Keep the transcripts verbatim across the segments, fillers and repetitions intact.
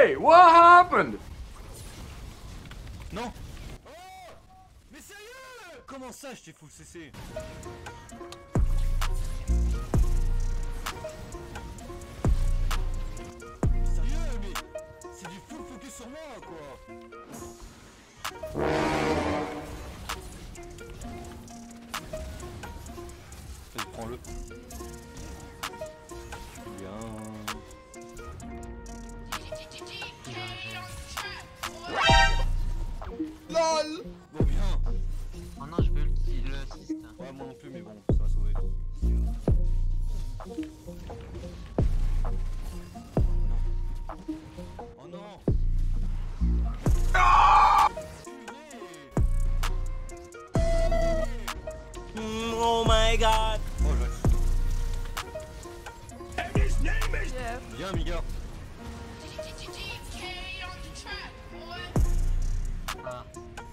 Hey, what happened? Non. Oh, mais sérieux? Comment ça, je t'ai full C C? Sérieux, mais c'est du full focus sur moi, quoi. Vas-y, prends-le. Bien. LOL. Bon, bien. Oh non, je veux le kill assist. Ouais, moi non plus, mais bon, ça va sauver. Oh non. Ah, Mm, oh my god. oh, je... Viens, Miga. Ah.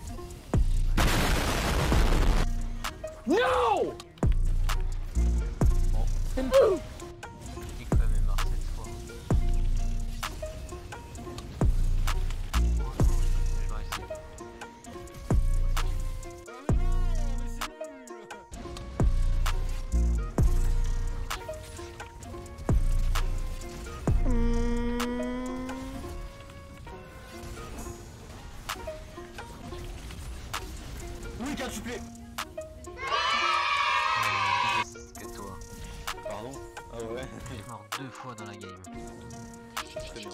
No! Bon. J'ai quand même marre cette fois. Je vais essayer. Oh non, mais c'est nul. Oui, car tu plais. Que toi. Pardon. Ah ouais. J'ai mort deux fois dans la game. Très bien.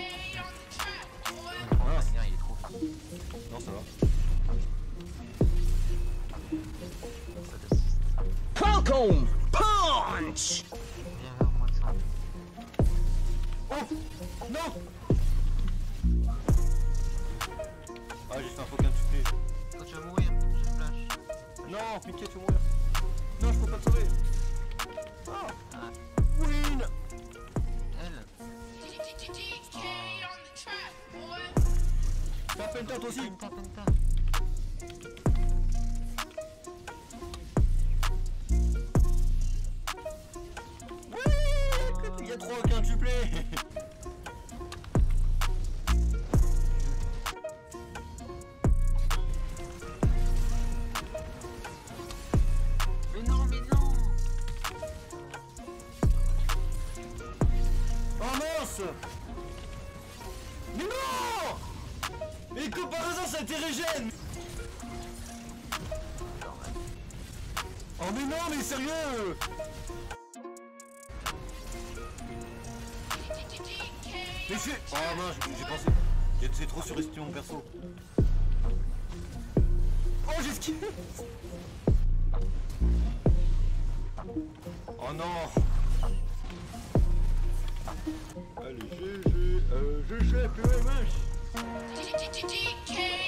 Oh, Ah. il est trop fou. Non, ça va. Ça t'assiste. Falcon punch. Viens vers moi, ça. Oh non. Ah, j'ai fait un faux qu'un tu plais. Toi, tu vas mourir. Je flash. Non, Mickey, tu vas mourir. Non, je peux pas te sauver. Ah. Ah, Win. elle. Fais un penta toi aussi. Penta, penta. Ouais, il y a trois qu'un tu plais. Mais non, mais non. Oh mince. Mais non. Mais que par hasard ça t'érégène. Oh mais non, mais sérieux. Mais c'est... Oh mince, j'ai pensé... J'ai j'ai trop surestimé mon perso. Oh, j'ai skippé. Oh non. Allez, G G, euh, G G, plus vache.